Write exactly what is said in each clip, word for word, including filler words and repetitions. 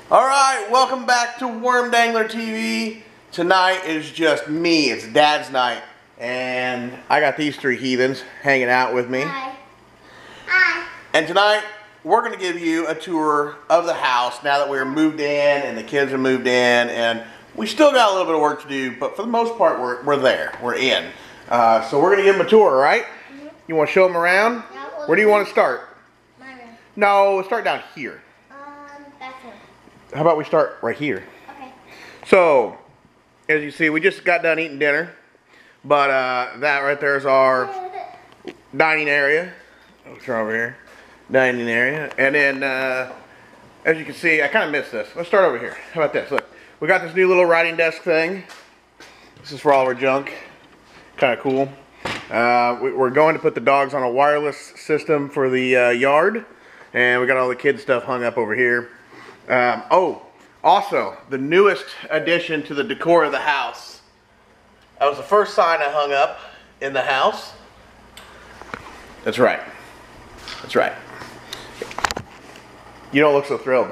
Alright, welcome back to Worm Dangler T V. Tonight is just me, it's Dad's night. And I got these three heathens hanging out with me. Hi. Hi. And tonight, we're going to give you a tour of the house now that we're moved in and the kids are moved in. And we still got a little bit of work to do, but for the most part, we're, we're there. We're in. Uh, so we're going to give them a tour, right? Mm-hmm. You want to show them around? Yeah, well, Where do you want to start? My room. No, let's start down here. Um, bathroom. How about we start right here? Okay. So, as you see, we just got done eating dinner. But uh, that right there is our dining area. Let's try over here. Dining area. And then, uh, as you can see, I kind of missed this. Let's start over here. How about this? Look, we got this new little writing desk thing. This is for all of our junk. Kind of cool. Uh, we, we're going to put the dogs on a wireless system for the uh, yard. And we got all the kids' stuff hung up over here. Um, oh, also, the newest addition to the decor of the house. That was the first sign I hung up in the house. That's right. That's right. You don't look so thrilled.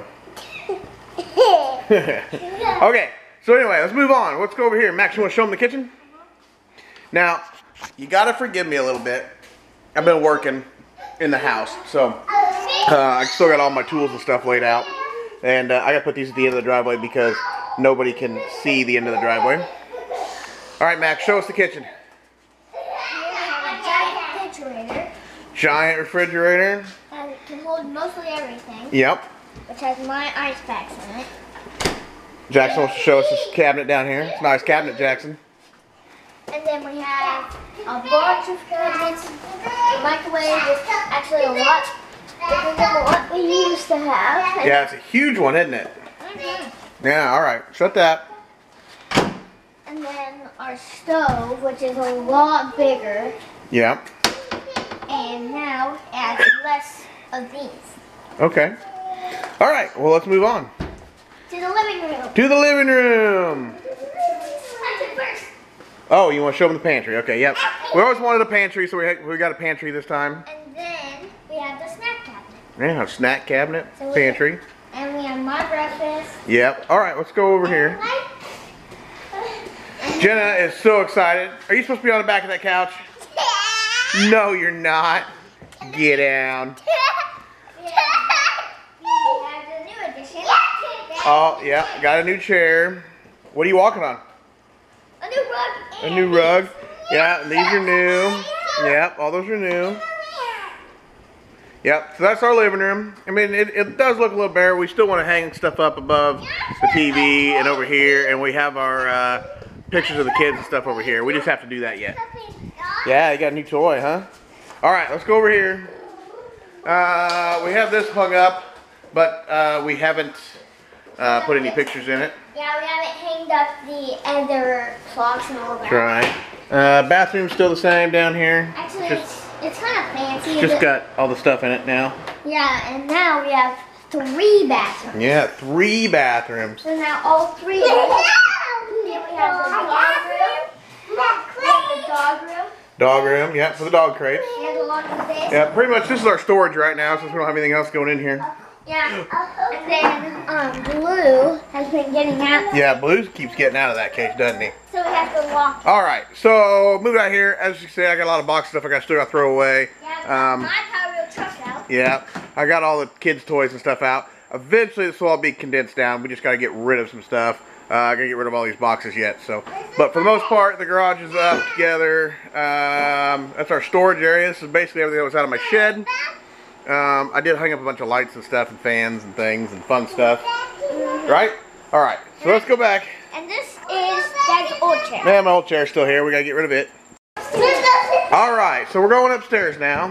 Okay, so anyway, let's move on. Let's go over here. Max, you want to show them the kitchen? Now, you got to forgive me a little bit. I've been working in the house, so uh, I still got all my tools and stuff laid out. And uh, I got to put these at the end of the driveway because nobody can see the end of the driveway. All right, Max, show us the kitchen. We have a giant refrigerator. Giant refrigerator. And it can hold mostly everything. Yep. Which has my ice packs in it. Jackson wants to show us this cabinet down here. It's a nice cabinet, Jackson. And then we have a bunch of cabinets. The microwave is actually a lot bigger than what we used to have. Yeah, it's a huge one, isn't it? Mm-hmm. Yeah, all right. Shut that. And then our stove, which is a lot bigger. Yep. And now it has less of these. Okay. All right, well, let's move on. To the living room. To the living room. First. Oh, you want to show them the pantry? Okay, yep. We always wanted a pantry, so we, had, we got a pantry this time. And then we have the snack cabinet. Yeah, a snack cabinet, So we- pantry. And we have my breakfast. Yep. All right, let's go over here. Jenna is so excited. Are you supposed to be on the back of that couch? No, you're not. Get down. Oh, yeah, got a new chair. What are you walking on? A new rug. A new rug. Yeah, these are new. Yep, all those are new. Yep, so that's our living room. I mean, it, it does look a little bare. We still want to hang stuff up above the T V and over here. And we have our uh, pictures of the kids and stuff over here. We just have to do that yet. Yeah, you got a new toy, huh? All right, let's go over here. Uh, we have this hung up, but uh, we haven't uh, put any pictures in it. Yeah, we haven't hanged up the other clocks and all that. Right. Uh, bathroom's still the same down here. Actually, Just, it's, it's kind of fancy. just but- got all the stuff in it now. Yeah, and now we have three bathrooms. Yeah, three bathrooms. So now all three. Here we have the dog room. We have the dog room. Dog room, yeah, for the dog crates. And the laundry bay. Yeah, pretty much this is our storage right now since we don't have anything else going in here. Yeah. And then um, Blue has been getting out. Yeah, Blue keeps getting out of that cage, doesn't he? So we have to lock. All right, so moving out here, as you can see, I got a lot of box stuff I got still got to throw away. Yeah, Um, my Power Wheel truck out. Yeah, I got all the kids' toys and stuff out. Eventually, this will all be condensed down. We just got to get rid of some stuff. Uh, I got to get rid of all these boxes yet. So, but for the most part, the garage is up together. Um, that's our storage area. This is basically everything that was out of my shed. Um, I did hang up a bunch of lights and stuff and fans and things and fun stuff. Right? All right. So let's go back. And this is Dad's old chair. Yeah, my old chair's still here. We got to get rid of it. All right. So we're going upstairs now.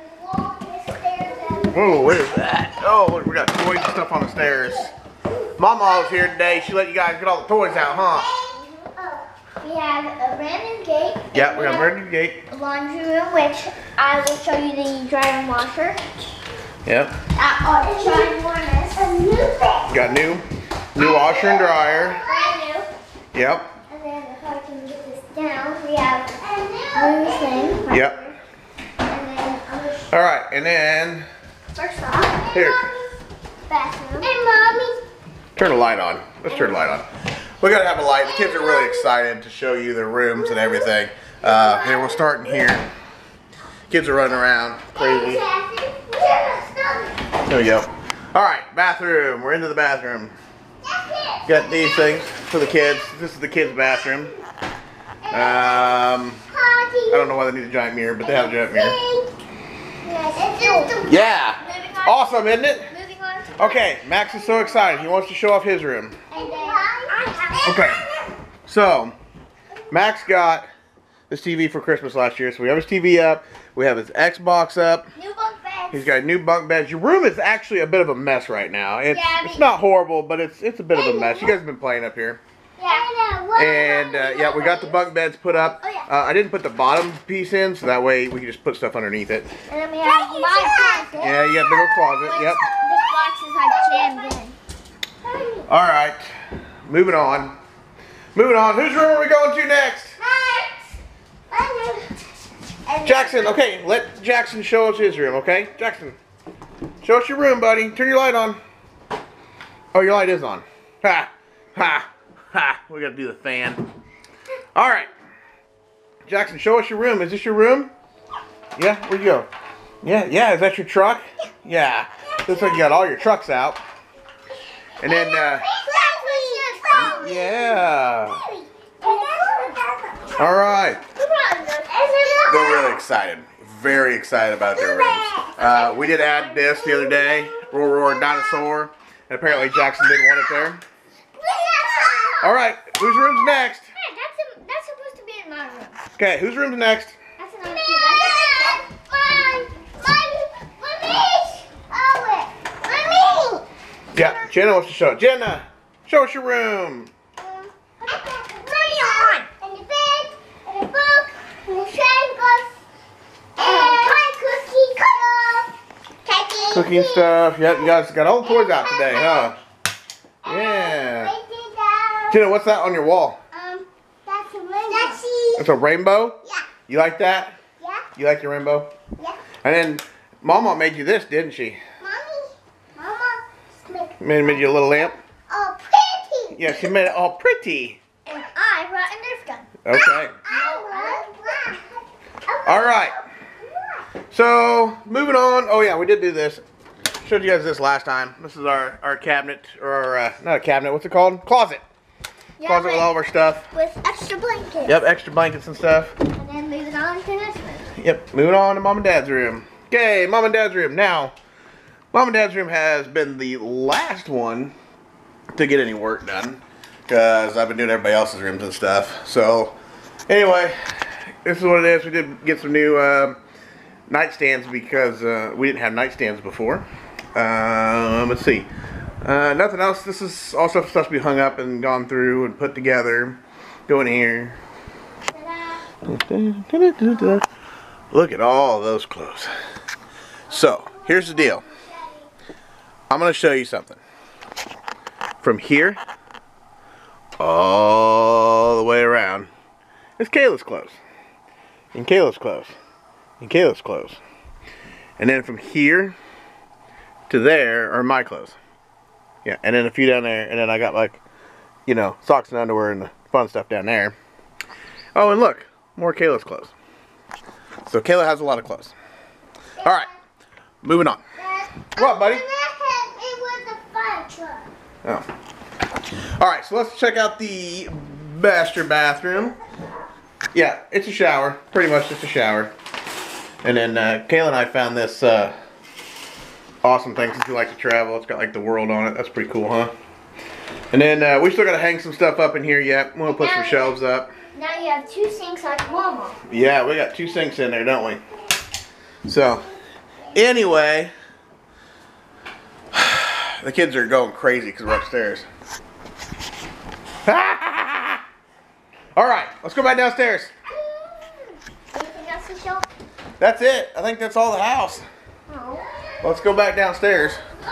Whoa, what is that? Oh, look, we got toys and stuff on the stairs. Mama was here today. She let you guys get all the toys out, huh? We have a brand new gate. Yeah, we got a brand new gate. A laundry room, which I will show you the dryer and washer. Yep. Uh, oh, the dryer and washer. A new thing. Got new, new washer and dryer. Brand new. Yep. And then if I can get this down, we have Blue's thing. Right Yep. there. And then I'm gonna All right, and then first off, here. bathroom. And mommy. Turn the light on. Let's turn the light on. We gotta have a light. The kids are really excited to show you their rooms and everything. Uh, here, we'll start in here. Kids are running around crazy. There we go. All right, bathroom. We're into the bathroom. Got these things for the kids. This is the kids' bathroom. Um, I don't know why they need a giant mirror, but they have a giant mirror. Yeah. Awesome, isn't it? Okay, Max is so excited. He wants to show off his room. Okay. So, Max got this T V for Christmas last year. So we have his T V up. We have his Xbox up. New bunk beds. He's got new bunk beds. Your room is actually a bit of a mess right now. It's, yeah, it's not horrible, but it's it's a bit of a mess. You guys have been playing up here. Yeah. And uh, yeah, we got the bunk beds put up. Uh, I didn't put the bottom piece in, so that way we can just put stuff underneath it. And then we have my closet. Yeah, you got a big old closet. Yep. This box is like jammed in. All right, moving on. Moving on. Whose room are we going to next? Jackson. Okay, let Jackson show us his room. Okay, Jackson, show us your room, buddy. Turn your light on. Oh, your light is on. Ha, ha, ha. We got to do the fan. All right, Jackson, show us your room. Is this your room? Yeah. Where'd you go? Yeah, yeah. Is that your truck? Yeah. Looks like you got all your trucks out. And then, uh, yeah. All right. They're really excited. Very excited about their rooms. Uh, we did add this the other day. Roar Roar Dinosaur. And apparently Jackson didn't want it there. All right. Whose room's next? Hey, that's, a, that's supposed to be in my room. Okay, whose room's next? That's another two. Yeah, Jenna wants to show it. Jenna, show us your room. Um, on. And the bed, and the book, and the triangles, and my cookie stuff. Cooking stuff. Yep, you guys got all the toys out today, huh? Yeah. Jenna, what's that on your wall? Um, that's a rainbow. It's a rainbow? Yeah. You like that? Yeah. You like your rainbow? Yeah. And then Mama made you this, didn't she? Mommy, Mama, Made, made you a little lamp? oh, pretty. Yeah, she made it all pretty. And I brought a Nerf gun. Okay. I brought All right. So, moving on. Oh, yeah, we did do this. Showed you guys this last time. This is our, our cabinet, or our, uh, not a cabinet, what's it called? Closet. Yeah, Closet with all of our stuff. With extra blankets. Yep, extra blankets and stuff. And then moving on to this room. Yep, moving on to Mom and Dad's room. Okay, Mom and Dad's room. Now, Mom and Dad's room has been the last one to get any work done, because I've been doing everybody else's rooms and stuff. So, anyway, this is what it is. We did get some new uh, nightstands because uh, we didn't have nightstands before. Um, let's see. Uh, nothing else. This is all stuff supposed to be hung up and gone through and put together. Go in here. Look at all those clothes. So, here's the deal. I'm going to show you something. From here, all the way around, is Kayla's clothes. And Kayla's clothes. And Kayla's clothes. And then from here to there are my clothes. Yeah, and then a few down there, and then I got like, you know, socks and underwear and the fun stuff down there. Oh, and look, more Kayla's clothes. So Kayla has a lot of clothes. All right, moving on. What, buddy? It was a fire truck. Oh. All right, so let's check out the master bathroom. Yeah, it's a shower, pretty much just a shower. And then uh, Kayla and I found this uh, awesome thing since you like to travel. It's got like the world on it. That's pretty cool, huh? And then uh, we still got to hang some stuff up in here yet. We'll put some shelves up. Now you have two sinks like Mama. Yeah, we got two sinks in there, don't we? So, anyway, the kids are going crazy because we're upstairs. All right, let's go back downstairs. Anything else to show? That's it. I think that's all the house. No. Let's go back downstairs.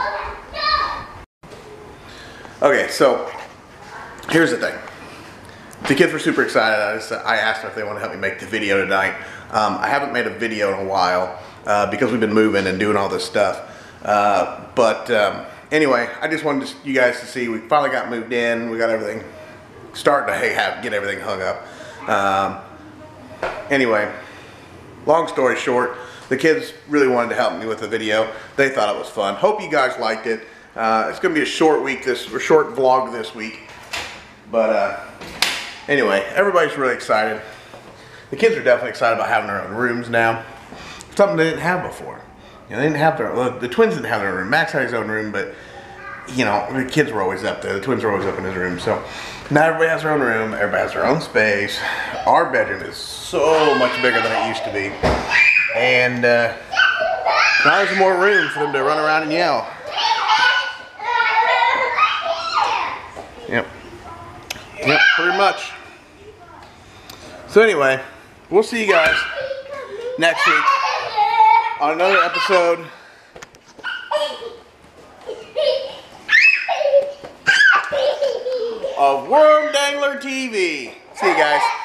Okay, so here's the thing. The kids were super excited. I just I asked them if they want to help me make the video tonight. Um, I haven't made a video in a while uh, because we've been moving and doing all this stuff. Uh, but um, anyway, I just wanted to, you guys to see we finally got moved in. We got everything starting to hey, have get everything hung up. Um, anyway, long story short, the kids really wanted to help me with the video. They thought it was fun. Hope you guys liked it. Uh, it's going to be a short week this, or short vlog this week. But uh, anyway, everybody's really excited. The kids are definitely excited about having their own rooms now. Something they didn't have before. You know, they didn't have their, well, the twins didn't have their own room. Max had his own room, but you know, the kids were always up there. The twins were always up in his room. So now everybody has their own room. Everybody has their own space. Our bedroom is so much bigger than it used to be. And uh, now there's more room for them to run around and yell. Yep. Yep, pretty much. So anyway, we'll see you guys next week on another episode of Worm Dangler T V. See you guys.